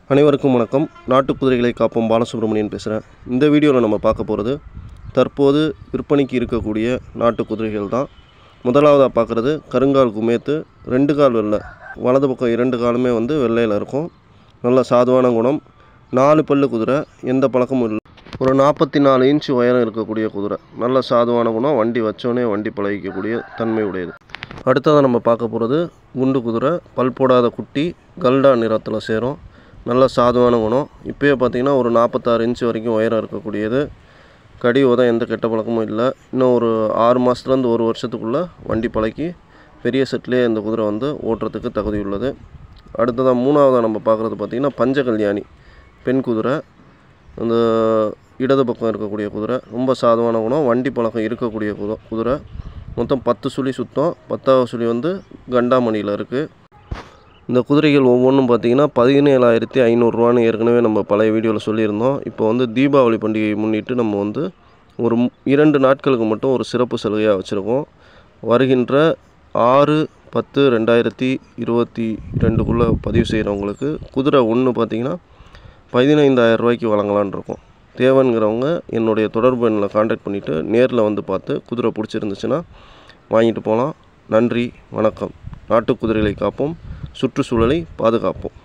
அனைவருக்கும் வணக்கம். நாட்டு குதிரைகளை காப்போம் பாலசுப்ரமணியன் பேசுகிறேன். இந்த வீடியோவில் நம்ம பார்க்க போகிறது தற்போது விற்பனைக்கு இருக்கக்கூடிய நாட்டு குதிரைகள் தான். முதலாவதாக பார்க்குறது கருங்கால் குமேத்து, 2 கால் வெள்ளை, வலது பக்கம் 2 காலுமே வெள்ளையில் இருக்கும். நல்ல சாதுவான குணம், 4 பல்லு குதிரை, எந்த பழக்கமும் இல்லை. ஒரு 44 இன்ச்சு உயரம் இருக்கக்கூடிய குதிரை, நல்ல சாதுவான குணம், வண்டி வச்சோடனே வண்டி பழகிக்கக்கூடிய தன்மை உடையது. அடுத்ததாக நம்ம பார்க்க போகிறது குண்டு குதிரை, பல் போடாத குட்டி, கல்டா நிறத்தில் சேரும். நல்ல சாதுவான குணம். இப்போயே பார்த்திங்கன்னா ஒரு 46 இன்ச்சு வரைக்கும் உயரம் இருக்கக்கூடியது. கடி உதம் எந்த கெட்ட பழக்கமும் இல்லை. இன்னும் ஒரு 6 மாதத்துலேருந்து 1 வருஷத்துக்குள்ளே வண்டி பழக்கி பெரிய செட்லேயே இந்த குதிரை ஓட்டுறதுக்கு தகுதி உள்ளது. அடுத்ததாக மூணாவதாக நம்ம பார்க்குறது பார்த்திங்கன்னா பஞ்ச கல்யாணி, பெண் குதிரை. அந்த இடது பக்கம் இருக்கக்கூடிய குதிரை ரொம்ப சாதுவான குணம், வண்டி பழக்கம் இருக்கக்கூடிய குதிரை. மொத்தம் 10 சுழி சுத்தம், 10வது சுழி கண்டாமணியில் இருக்குது. இந்த குதிரைகள் ஒவ்வொன்றும் பார்த்திங்கன்னா 17,500 ஏற்கனவே நம்ம பழைய வீடியோவில் சொல்லியிருந்தோம். இப்போ தீபாவளி பண்டிகையை முன்னிட்டு நம்ம ஒரு 2 நாட்களுக்கு மட்டும் ஒரு சிறப்பு சலுகையாக வச்சுருக்கோம். வருகின்ற 6/10/2022 பதிவு செய்கிறவங்களுக்கு குதிரை ஒன்று பார்த்திங்கன்னா 15,000 ரூபாய்க்கு வழங்கலான் இருக்கோம். தேவைங்கிறவங்க என்னுடைய தொடர்பு எண்ணில் கான்டாக்ட் பண்ணிவிட்டு நேரில் பார்த்து குதிரை பிடிச்சிருந்துச்சுன்னா வாங்கிட்டு போகலாம். நன்றி, வணக்கம். நாட்டு குதிரைகளை காப்போம், சுற்றுச்சூழலை பாதுகாப்போம்.